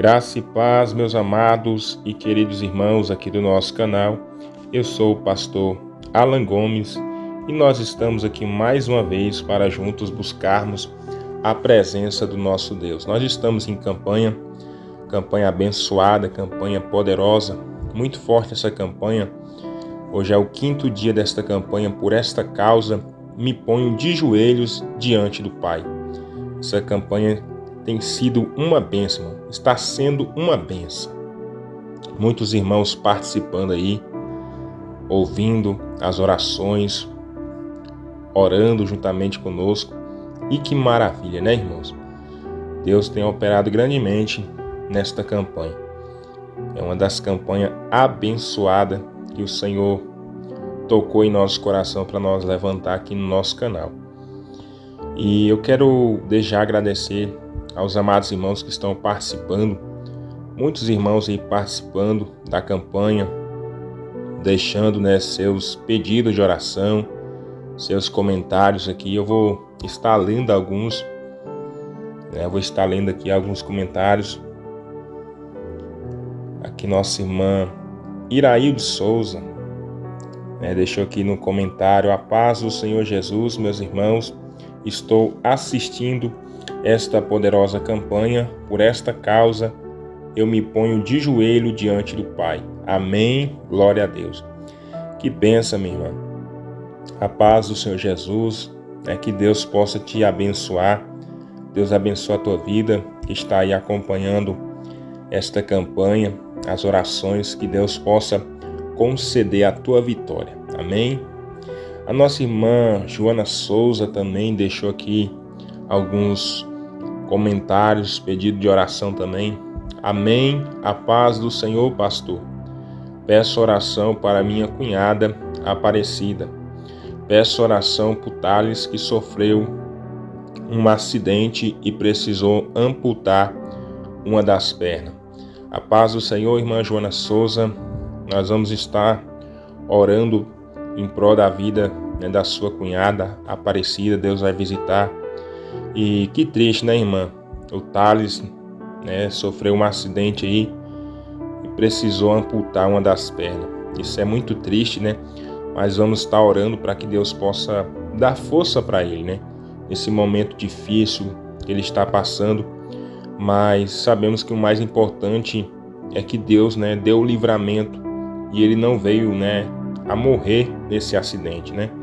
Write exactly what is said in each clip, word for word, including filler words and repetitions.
Graça e paz, meus amados e queridos irmãos aqui do nosso canal. Eu sou o pastor Alan Gomes e nós estamos aqui mais uma vez para juntos buscarmos a presença do nosso Deus. Nós estamos em campanha, campanha abençoada, campanha poderosa, muito forte essa campanha. Hoje é o quinto dia desta campanha. Por esta causa, me ponho de joelhos diante do Pai. Essa campanha tem sido uma bênção, está sendo uma bênção. Muitos irmãos participando aí, ouvindo as orações, orando juntamente conosco. E que maravilha, né, irmãos? Deus tem operado grandemente nesta campanha. É uma das campanhas abençoadas que o Senhor tocou em nosso coração para nós levantar aqui no nosso canal. E eu quero deixar agradecer aos amados irmãos que estão participando, muitos irmãos aí participando da campanha, deixando, né, seus pedidos de oração, seus comentários aqui. Eu vou estar lendo alguns, né, eu vou estar lendo aqui alguns comentários. Aqui nossa irmã Irailde Souza, né, deixou aqui no comentário: a paz do Senhor Jesus, meus irmãos, estou assistindo esta poderosa campanha. Por esta causa, eu me ponho de joelho diante do Pai. Amém. Glória a Deus. Que bênção, minha irmã. A paz do Senhor Jesus, é que Deus possa te abençoar. Deus abençoe a tua vida, que está aí acompanhando esta campanha, as orações, que Deus possa conceder a tua vitória. Amém. A nossa irmã Joana Souza também deixou aqui alguns comentários, pedido de oração também. Amém. A paz do Senhor, pastor. Peço oração para minha cunhada Aparecida. Peço oração por Thales, que sofreu um acidente e precisou amputar uma das pernas. A paz do Senhor, irmã Joana Souza. Nós vamos estar orando em prol da vida, né, da sua cunhada Aparecida. Deus vai visitar. E que triste, né, irmã? O Thales, né, sofreu um acidente aí e precisou amputar uma das pernas. Isso é muito triste, né? Mas vamos estar orando para que Deus possa dar força para ele, né? Nesse momento difícil que ele está passando. Mas sabemos que o mais importante é que Deus, né, deu o livramento e ele não veio, né, a morrer nesse acidente, né?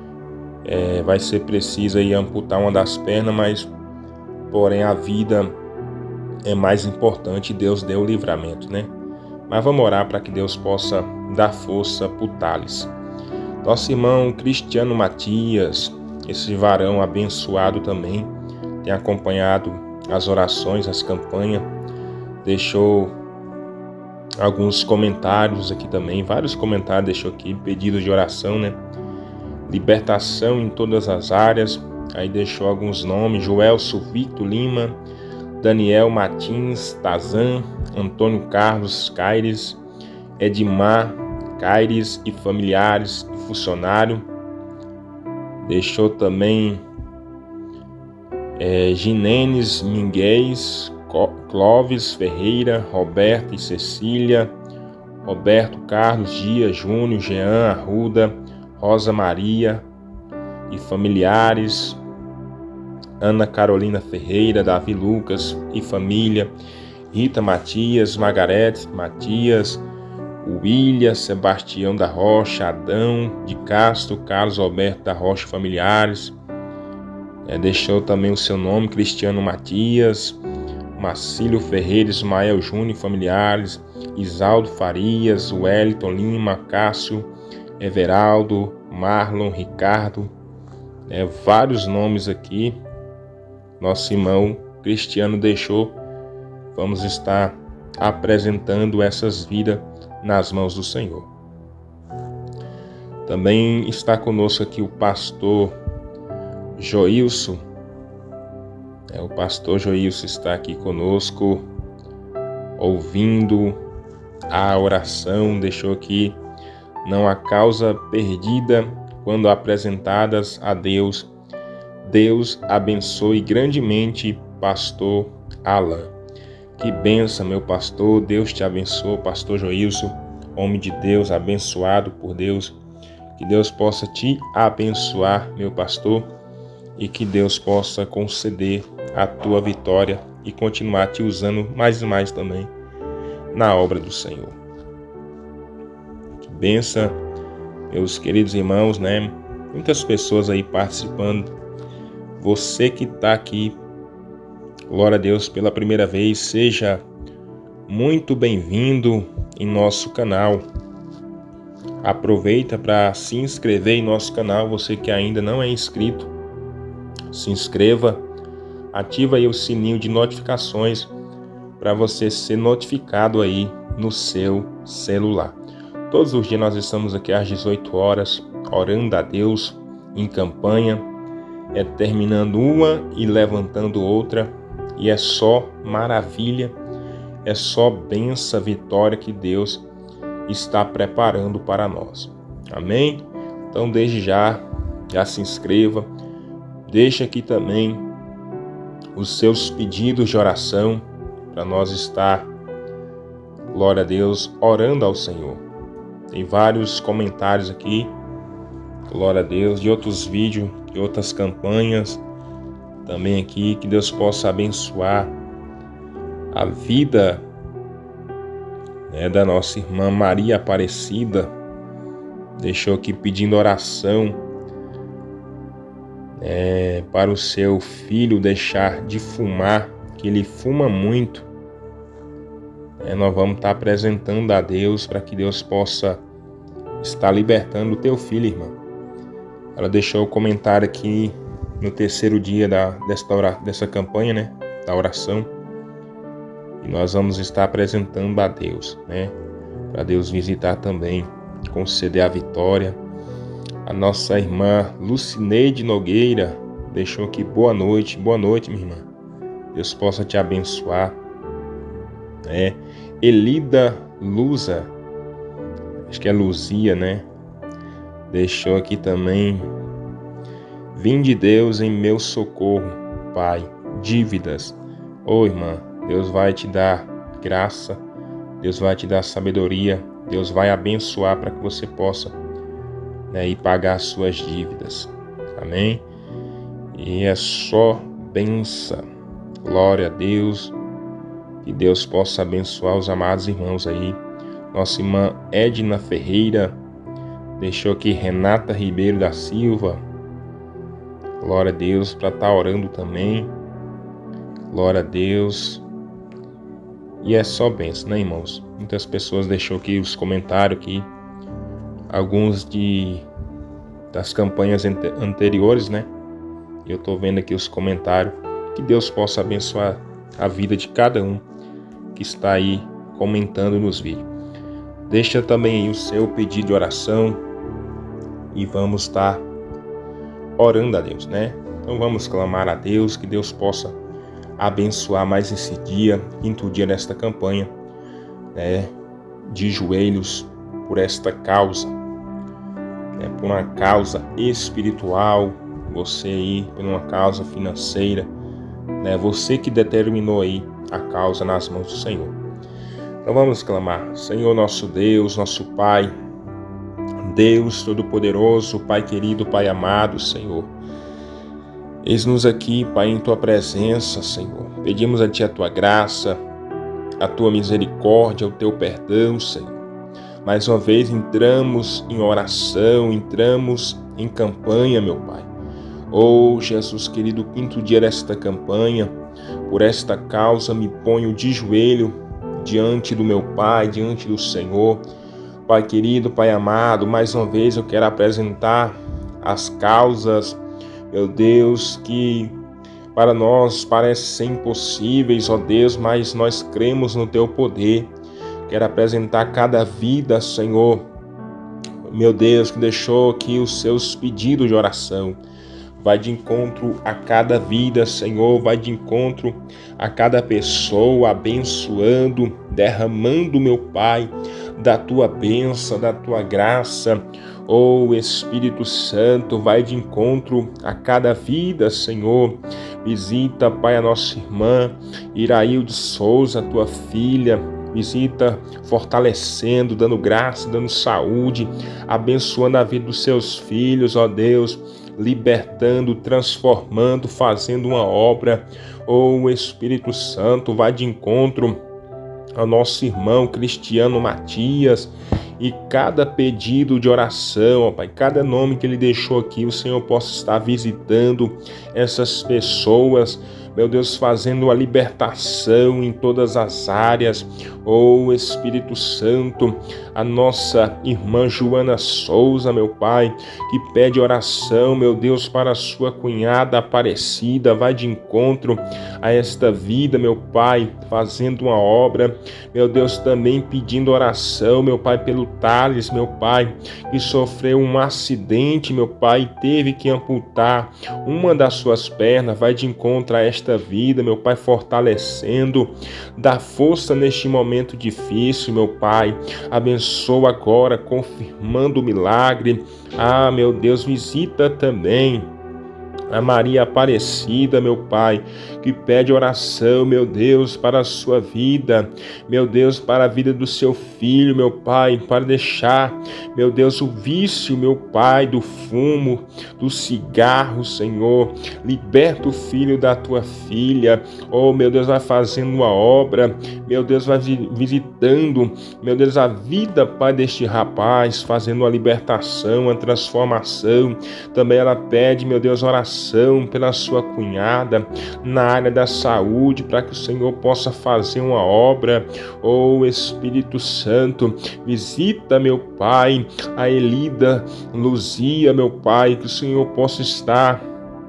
É, vai ser preciso aí amputar uma das pernas, mas porém a vida é mais importante. Deus deu o livramento, né? Mas vamos orar para que Deus possa dar força para o Thales. Nosso irmão Cristiano Matias, esse varão abençoado também, tem acompanhado as orações, as campanhas, deixou alguns comentários aqui também, vários comentários deixou aqui, pedidos de oração, né? Libertação em todas as áreas. Aí deixou alguns nomes: Joelso Victor Lima, Daniel Martins Tazan, Antônio Carlos Caires, Edmar Caires e familiares e funcionário. Deixou também é, Ginenes Minguez, Clóvis Ferreira, Roberto e Cecília, Roberto Carlos Dias Júnior, Jean Arruda, Rosa Maria e familiares, Ana Carolina Ferreira, Davi Lucas e família, Rita Matias, Margarete Matias, William Sebastião da Rocha, Adão de Castro, Carlos Alberto da Rocha, familiares. É, deixou também o seu nome: Cristiano Matias, Marcílio Ferreira, Ismael Júnior, familiares, Isaldo Farias, Wellington Lima, Cássio, Everaldo, Marlon, Ricardo, é, vários nomes aqui. Nosso irmão Cristiano deixou. Vamos estar apresentando essas vidas nas mãos do Senhor. Também está conosco aqui o pastor Joilson. É, o pastor Joilson está aqui conosco, ouvindo a oração. Deixou aqui: não há causa perdida quando apresentadas a Deus. Deus abençoe grandemente pastor Alan. Que benção, meu pastor. Deus te abençoe, pastor Joilson, homem de Deus, abençoado por Deus. Que Deus possa te abençoar, meu pastor, e que Deus possa conceder a tua vitória e continuar te usando mais e mais também na obra do Senhor. Que benção, meus queridos irmãos, né? Muitas pessoas aí participando. Você que está aqui, glória a Deus, pela primeira vez, seja muito bem-vindo em nosso canal. Aproveita para se inscrever em nosso canal, você que ainda não é inscrito, se inscreva, ativa aí o sininho de notificações para você ser notificado aí no seu celular. Todos os dias nós estamos aqui às dezoito horas, orando a Deus em campanha, é terminando uma e levantando outra, e é só maravilha, é só bênção, vitória que Deus está preparando para nós. Amém? Então desde já, já se inscreva, deixa aqui também os seus pedidos de oração para nós estar, glória a Deus, orando ao Senhor. Tem vários comentários aqui, glória a Deus, de outros vídeos, de outras campanhas também aqui, que Deus possa abençoar a vida, né, da nossa irmã Maria Aparecida. Deixou aqui pedindo oração, né, para o seu filho deixar de fumar, que ele fuma muito. É, nós vamos estar apresentando a Deus para que Deus possa estar libertando o teu filho, irmã. Ela deixou o comentário aqui no terceiro dia da, dessa, dessa campanha, né, da oração. E nós vamos estar apresentando a Deus, né, para Deus visitar também, conceder a vitória. A nossa irmã Lucineide Nogueira deixou aqui boa noite, boa noite, minha irmã. Deus possa te abençoar. É, Elida Luza, acho que é Luzia, né? Deixou aqui também: vinde Deus em meu socorro, Pai, dívidas. Ô irmã, Deus vai te dar graça, Deus vai te dar sabedoria, Deus vai abençoar para que você possa, né, ir pagar as suas dívidas. Amém? E é só bênção. Glória a Deus. Que Deus possa abençoar os amados irmãos aí. Nossa irmã Edna Ferreira deixou aqui Renata Ribeiro da Silva. Glória a Deus, para estar orando também. Glória a Deus. E é só bênção, né, irmãos? Muitas pessoas deixou aqui os comentários aqui. Alguns de das campanhas anteriores, né? Eu tô vendo aqui os comentários. Que Deus possa abençoar a vida de cada um que está aí comentando nos vídeos. Deixa também aí o seu pedido de oração e vamos estar orando a Deus, né? Então vamos clamar a Deus, que Deus possa abençoar mais esse dia, quinto dia desta campanha, né? De joelhos por esta causa, né? Por uma causa espiritual, você aí por uma causa financeira, né? Você que determinou aí a causa nas mãos do Senhor. Então vamos clamar: Senhor nosso Deus, nosso Pai, Deus Todo-Poderoso, Pai querido, Pai amado, Senhor. Eis-nos aqui, Pai, em Tua presença, Senhor. Pedimos a Ti a Tua graça, a Tua misericórdia, o Teu perdão, Senhor. Mais uma vez entramos em oração, entramos em campanha, meu Pai. Oh, Jesus querido, quinto dia desta campanha, por esta causa me ponho de joelho diante do meu Pai, diante do Senhor. Pai querido, Pai amado, mais uma vez eu quero apresentar as causas, meu Deus, que para nós parecem impossíveis, ó Deus, mas nós cremos no Teu poder. Quero apresentar cada vida, Senhor, meu Deus, que deixou aqui os seus pedidos de oração. Vai de encontro a cada vida, Senhor, vai de encontro a cada pessoa, abençoando, derramando, meu Pai, da Tua bênção, da Tua graça. Oh, Espírito Santo, vai de encontro a cada vida, Senhor. Visita, Pai, a nossa irmã Irailde Souza, tua filha. Visita fortalecendo, dando graça, dando saúde, abençoando a vida dos seus filhos, ó Deus, libertando, transformando, fazendo uma obra. Oh, Espírito Santo, vai de encontro ao nosso irmão Cristiano Matias, e cada pedido de oração, ó Pai, cada nome que ele deixou aqui, o Senhor possa estar visitando essas pessoas, meu Deus, fazendo a libertação em todas as áreas. Oh, Espírito Santo, a nossa irmã Joana Souza, meu Pai, que pede oração, meu Deus, para a sua cunhada Aparecida, vai de encontro a esta vida, meu Pai, fazendo uma obra, meu Deus, também pedindo oração, meu Pai, pelo Thales, meu Pai, que sofreu um acidente, meu Pai, e teve que amputar uma das suas pernas, vai de encontro a esta vida, meu Pai, fortalecendo, dá força neste momento difícil, meu Pai, abençoa agora, confirmando o milagre. Ah, meu Deus, visita também a Maria Aparecida, meu Pai, que pede oração, meu Deus, para a sua vida, meu Deus, para a vida do seu filho, meu Pai, para deixar, meu Deus, o vício, meu Pai, do fumo, do cigarro, Senhor. Liberta o filho da tua filha. Oh, meu Deus, vai fazendo uma obra, meu Deus, vai visitando, meu Deus, a vida, Pai, deste rapaz, fazendo uma libertação, uma transformação. Também ela pede, meu Deus, oração pela sua cunhada na área da saúde, para que o Senhor possa fazer uma obra. Oh, Espírito Santo, visita, meu Pai, a Elida Luzia, meu Pai, que o Senhor possa estar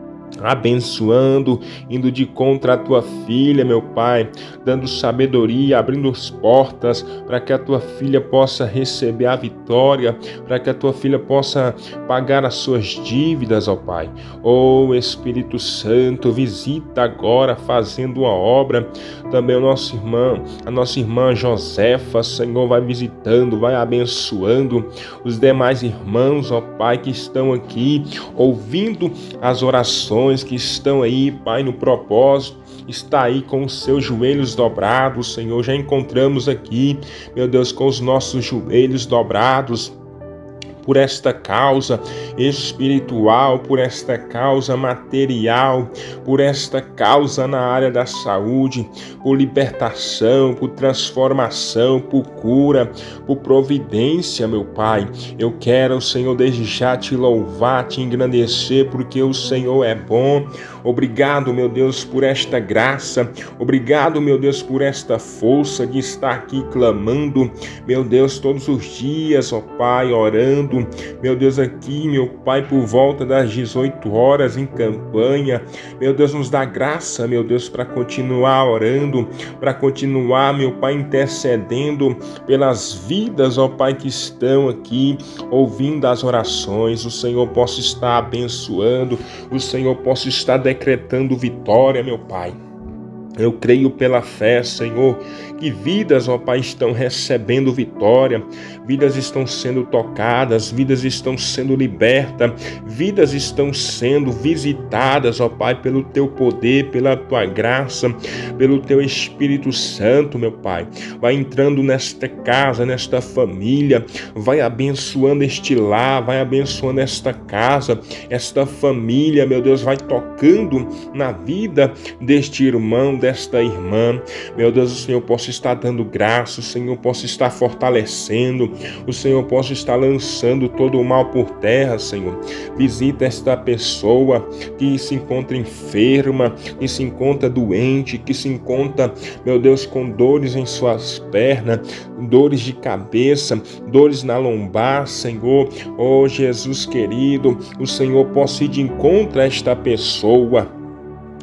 abençoando, indo de contra a tua filha, meu Pai, dando sabedoria, abrindo as portas para que a tua filha possa receber a vitória, para que a tua filha possa pagar as suas dívidas, ó Pai. Oh, Espírito Santo, visita agora, fazendo uma obra. Também o nosso irmão, a nossa irmã Josefa, Senhor, vai visitando, vai abençoando os demais irmãos, ó Pai, que estão aqui ouvindo as orações, que estão aí, Pai, no propósito, está aí com os seus joelhos dobrados, Senhor. Já encontramos aqui, meu Deus, com os nossos joelhos dobrados por esta causa espiritual, por esta causa material, por esta causa na área da saúde, por libertação, por transformação, por cura, por providência, meu Pai. Eu quero, Senhor, desde já te louvar, te engrandecer, porque o Senhor é bom. Obrigado, meu Deus, por esta graça. Obrigado, meu Deus, por esta força de estar aqui clamando, meu Deus, todos os dias, ó Pai, orando, meu Deus, aqui, meu Pai, por volta das dezoito horas em campanha. Meu Deus, nos dá graça, meu Deus, para continuar orando, para continuar, meu Pai, intercedendo pelas vidas, ó Pai, que estão aqui ouvindo as orações. O Senhor possa estar abençoando, o Senhor possa estar decretando vitória, meu Pai. Eu creio pela fé, Senhor, que vidas, ó Pai, estão recebendo vitória, vidas estão sendo tocadas, vidas estão sendo libertas, vidas estão sendo visitadas, ó Pai, pelo Teu poder, pela Tua graça, pelo Teu Espírito Santo, meu Pai. Vai entrando nesta casa, nesta família, vai abençoando este lar, vai abençoando esta casa, esta família, meu Deus, vai tocando na vida deste irmão, desta irmã. Meu Deus, o Senhor possa estar dando graça, o Senhor possa estar fortalecendo, o Senhor possa estar lançando todo o mal por terra, Senhor. Visita esta pessoa que se encontra enferma, que se encontra doente, que se encontra, meu Deus, com dores em suas pernas, dores de cabeça, dores na lombar, Senhor. Oh, Jesus querido, o Senhor possa ir de encontro a esta pessoa.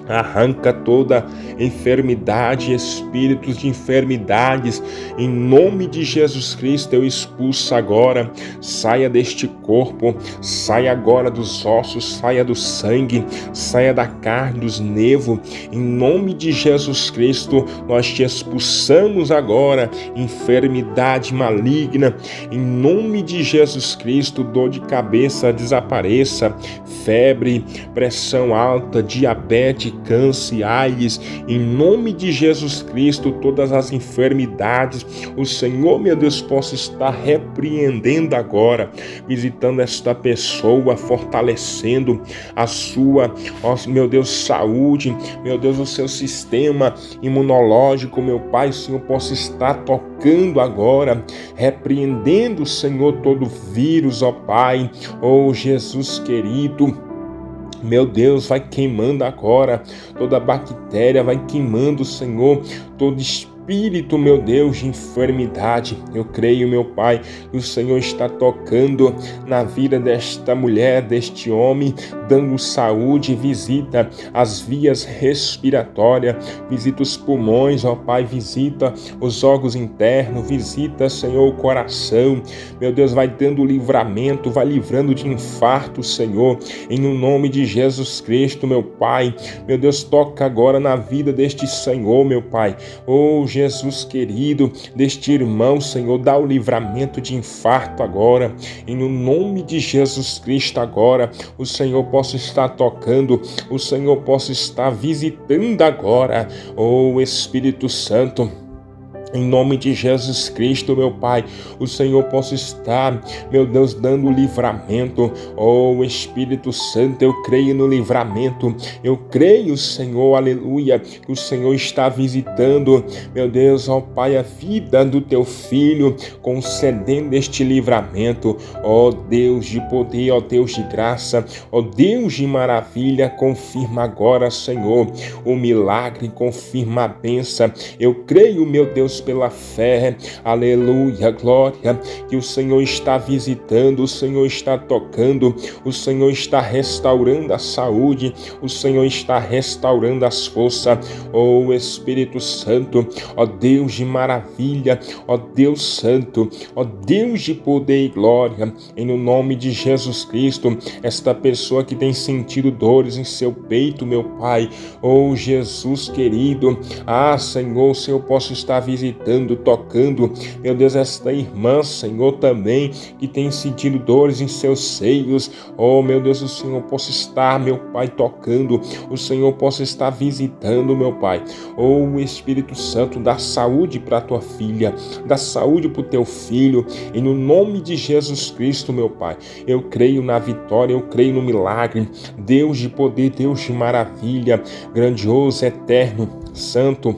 Arranca toda enfermidade, espíritos de enfermidades, em nome de Jesus Cristo eu expulso agora, saia deste corpo, saia agora dos ossos, saia do sangue, saia da carne, dos nervos, em nome de Jesus Cristo nós te expulsamos agora, enfermidade maligna, em nome de Jesus Cristo, dor de cabeça desapareça, febre, pressão alta, diabetes, câncer, AIDS, em nome de Jesus Cristo, todas as enfermidades, o Senhor, meu Deus, possa estar repreendendo agora, visitando esta pessoa, fortalecendo a sua, ó, meu Deus, saúde, meu Deus, o seu sistema imunológico, meu Pai, o Senhor possa estar tocando agora, repreendendo, Senhor, todo vírus, ó Pai, ó Jesus querido. Meu Deus, vai queimando agora, toda bactéria vai queimando, Senhor, todo espírito, meu Deus, de enfermidade. Eu creio, meu Pai, que o Senhor está tocando na vida desta mulher, deste homem, dando saúde, visita as vias respiratórias, visita os pulmões, ó Pai, visita os órgãos internos, visita, Senhor, o coração. Meu Deus, vai dando livramento, vai livrando de infarto, Senhor, em o nome de Jesus Cristo, meu Pai. Meu Deus, toca agora na vida deste Senhor, meu Pai. Oh, Jesus querido, deste irmão, Senhor, dá o livramento de infarto agora, em o nome de Jesus Cristo agora, o Senhor possa estar tocando, o Senhor possa estar visitando agora, oh Espírito Santo. Em nome de Jesus Cristo, meu Pai, o Senhor possa estar, meu Deus, dando livramento. Oh, Espírito Santo, eu creio no livramento. Eu creio, Senhor, aleluia, que o Senhor está visitando, meu Deus, ó Pai, a vida do teu filho, concedendo este livramento. Ó Deus de poder, ó Deus de graça, ó Deus de maravilha, confirma agora, Senhor, o milagre, confirma a bênção. Eu creio, meu Deus, pela fé, aleluia, glória, que o Senhor está visitando, o Senhor está tocando, o Senhor está restaurando a saúde, o Senhor está restaurando as forças, ó Espírito Santo, ó Deus de maravilha, ó Deus Santo, ó Deus de poder e glória, em nome de Jesus Cristo, esta pessoa que tem sentido dores em seu peito, meu Pai, ó Jesus querido, ah Senhor, o Senhor possa estar visitando, tocando, meu Deus, esta irmã, Senhor, também, que tem sentido dores em seus seios, oh, meu Deus, o Senhor possa estar, meu Pai, tocando, o Senhor possa estar visitando, meu Pai, oh, Espírito Santo, dá saúde para tua filha, dá saúde para o teu filho, e no nome de Jesus Cristo, meu Pai, eu creio na vitória, eu creio no milagre, Deus de poder, Deus de maravilha, grandioso, eterno, santo,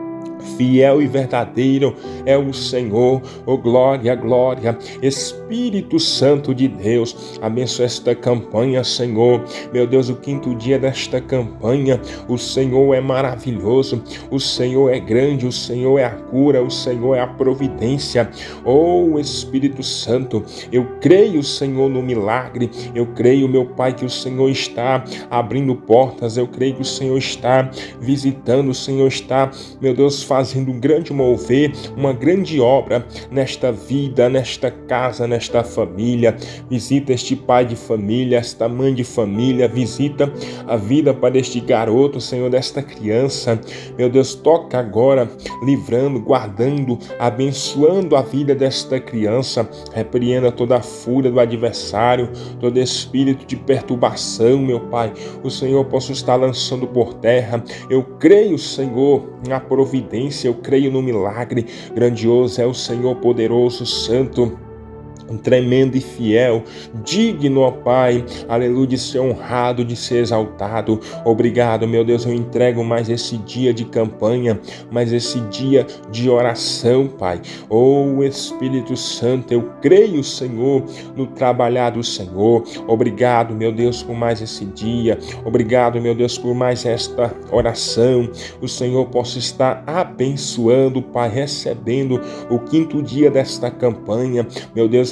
fiel e verdadeiro é o Senhor, oh glória, glória, Espírito Santo de Deus, abençoa esta campanha, Senhor, meu Deus, o quinto dia desta campanha, o Senhor é maravilhoso, o Senhor é grande, o Senhor é a cura, o Senhor é a providência, oh Espírito Santo, eu creio, Senhor, no milagre, eu creio, meu Pai, que o Senhor está abrindo portas, eu creio que o Senhor está visitando, o Senhor está, meu Deus, fazendo um grande mover, uma grande obra nesta vida, nesta casa, nesta família. Visita este pai de família, esta mãe de família, visita a vida para este garoto, Senhor, desta criança. Meu Deus, toca agora, livrando, guardando, abençoando a vida desta criança. Repreenda toda a fúria do adversário, todo espírito de perturbação, meu Pai. O Senhor possa estar lançando por terra. Eu creio, Senhor, na providência. Eu creio no milagre, grandioso é o Senhor, poderoso, santo, tremendo e fiel, digno, ó Pai, aleluia, de ser honrado, de ser exaltado. Obrigado, meu Deus, eu entrego mais esse dia de campanha, mais esse dia de oração, Pai. Oh, Espírito Santo, eu creio, Senhor, no trabalhar do Senhor. Obrigado, meu Deus, por mais esse dia. Obrigado, meu Deus, por mais esta oração. O Senhor possa estar abençoando, Pai, recebendo o quinto dia desta campanha. Meu Deus,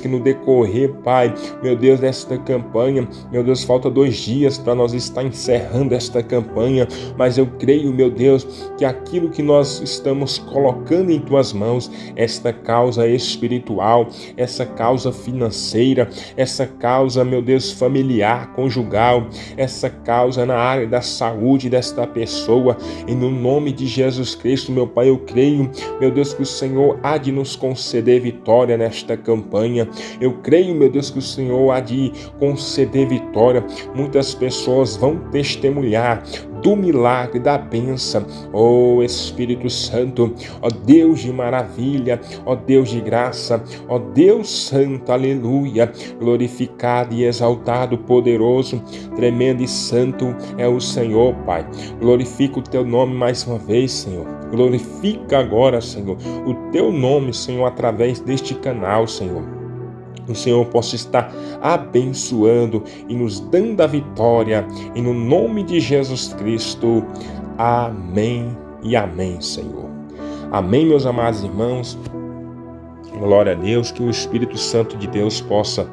que no decorrer, Pai, meu Deus, desta campanha, meu Deus, falta dois dias para nós estar encerrando esta campanha, mas eu creio, meu Deus, que aquilo que nós estamos colocando em Tuas mãos, esta causa espiritual, essa causa financeira, essa causa, meu Deus, familiar, conjugal, essa causa na área da saúde desta pessoa, e no nome de Jesus Cristo, meu Pai, eu creio, meu Deus, que o Senhor há de nos conceder vitória nesta campanha. Eu creio, meu Deus, que o Senhor há de conceder vitória. Muitas pessoas vão testemunhar do milagre, da bênção. Ó Espírito Santo, ó Deus de maravilha, ó Deus de graça, ó Deus Santo, aleluia, glorificado e exaltado, poderoso, tremendo e santo é o Senhor, Pai. Glorifica o Teu nome mais uma vez, Senhor. Glorifica agora, Senhor, o Teu nome, Senhor, através deste canal, Senhor. O Senhor possa estar abençoando e nos dando a vitória, e no nome de Jesus Cristo, amém e amém, Senhor. Amém, meus amados irmãos. Glória a Deus, que o Espírito Santo de Deus possa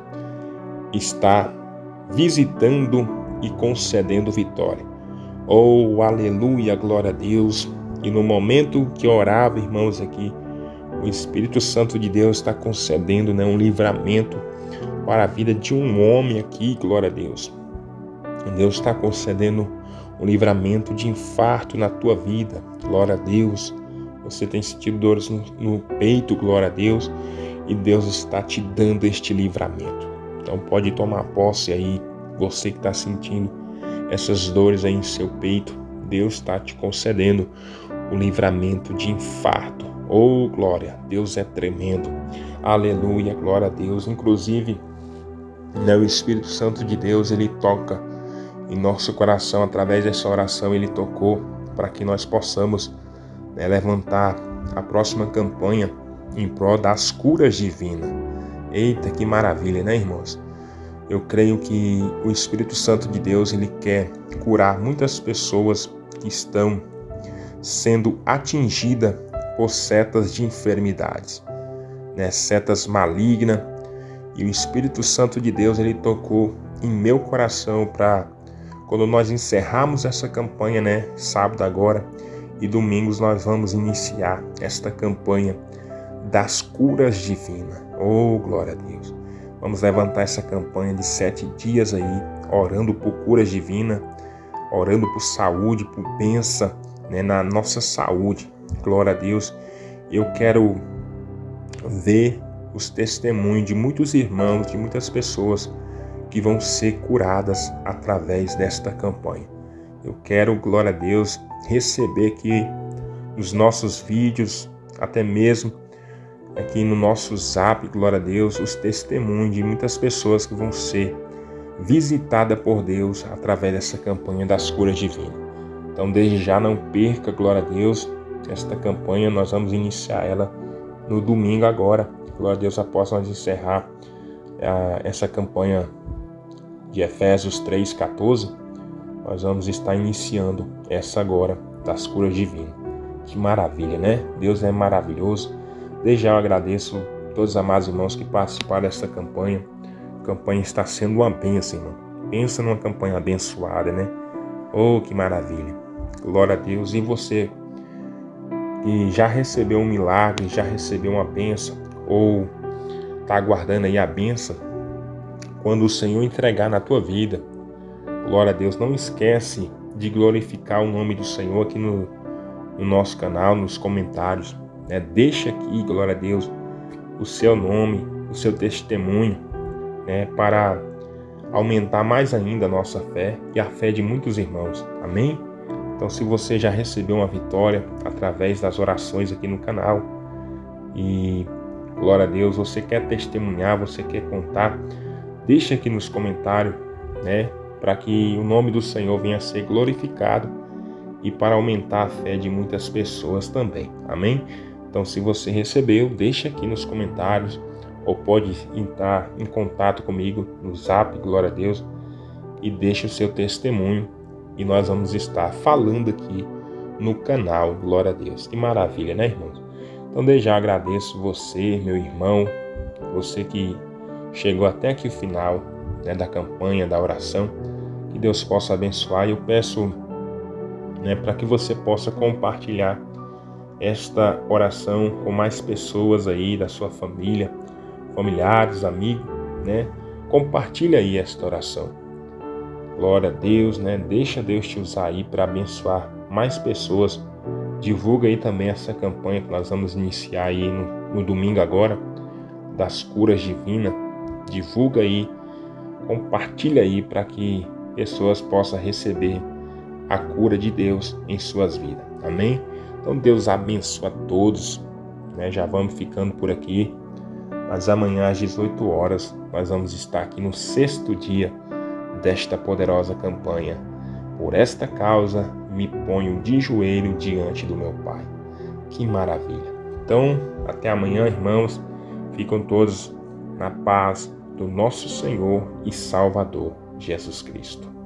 estar visitando e concedendo vitória. Oh, aleluia, glória a Deus. E no momento que orava, irmãos, aqui, o Espírito Santo de Deus está concedendo, né, um livramento para a vida de um homem aqui, glória a Deus. Deus está concedendo um livramento de infarto na tua vida, glória a Deus. Você tem sentido dores no, no peito, glória a Deus, e Deus está te dando este livramento. Então pode tomar posse aí, você que está sentindo essas dores aí em seu peito, Deus está te concedendo o livramento de infarto. Oh, glória, Deus é tremendo, aleluia, glória a Deus. Inclusive, né, o Espírito Santo de Deus, ele toca em nosso coração, através dessa oração, ele tocou para que nós possamos, né, levantar a próxima campanha em prol das curas divinas. Eita, que maravilha, né, irmãos? Eu creio que o Espírito Santo de Deus, ele quer curar muitas pessoas que estão sendo atingidas por setas de enfermidades, né? Setas malignas, e o Espírito Santo de Deus, ele tocou em meu coração para quando nós encerrarmos essa campanha, né, sábado agora e domingos, nós vamos iniciar esta campanha das curas divinas. Oh, glória a Deus. Vamos levantar essa campanha de sete dias aí, orando por curas divinas, orando por saúde, por bênção, né, na nossa saúde. Glória a Deus. Eu quero ver os testemunhos de muitos irmãos, de muitas pessoas que vão ser curadas através desta campanha. Eu quero, glória a Deus, receber aqui nos nossos vídeos, até mesmo aqui no nosso zap, glória a Deus, os testemunhos de muitas pessoas que vão ser visitadas por Deus através dessa campanha das curas divinas. Então, desde já, não perca, glória a Deus, esta campanha. Nós vamos iniciar ela no domingo agora, glória a Deus, após nós encerrar a, essa campanha de Efésios três, quatorze, nós vamos estar iniciando essa agora das curas divinas. Que maravilha, né? Deus é maravilhoso. Desde já eu agradeço a todos os amados irmãos que participaram dessa campanha. A campanha está sendo uma bênção, irmão. Pensa numa campanha abençoada, né? Oh, que maravilha. Glória a Deus. E você que já recebeu um milagre, já recebeu uma bênção, ou está aguardando aí a bênção, quando o Senhor entregar na tua vida, glória a Deus, não esquece de glorificar o nome do Senhor aqui no, no nosso canal, nos comentários, né? Deixa aqui, glória a Deus, o seu nome, o seu testemunho, né? Para aumentar mais ainda a nossa fé e a fé de muitos irmãos, amém? Então, se você já recebeu uma vitória através das orações aqui no canal e, glória a Deus, você quer testemunhar, você quer contar, deixa aqui nos comentários, né, para que o nome do Senhor venha a ser glorificado e para aumentar a fé de muitas pessoas também, amém? Então, se você recebeu, deixa aqui nos comentários, ou pode entrar em contato comigo no zap, glória a Deus, e deixa o seu testemunho, e nós vamos estar falando aqui no canal, glória a Deus. Que maravilha, né, irmãos? Então, desde já agradeço você, meu irmão, você que chegou até aqui o final, né, da campanha, da oração. Que Deus possa abençoar. E eu peço, né, para que você possa compartilhar esta oração com mais pessoas aí da sua família, familiares, amigos, né? Compartilha aí esta oração. Glória a Deus, né? Deixa Deus te usar aí para abençoar mais pessoas. Divulga aí também essa campanha que nós vamos iniciar aí no, no domingo agora, das curas divinas. Divulga aí, compartilha aí para que pessoas possam receber a cura de Deus em suas vidas. Amém? Então Deus abençoe a todos, né? Já vamos ficando por aqui, mas amanhã às dezoito horas nós vamos estar aqui no sexto dia desta poderosa campanha. Por esta causa me ponho de joelho diante do meu Pai. Que maravilha! Então, até amanhã, irmãos. Ficam todos na paz do nosso Senhor e Salvador Jesus Cristo.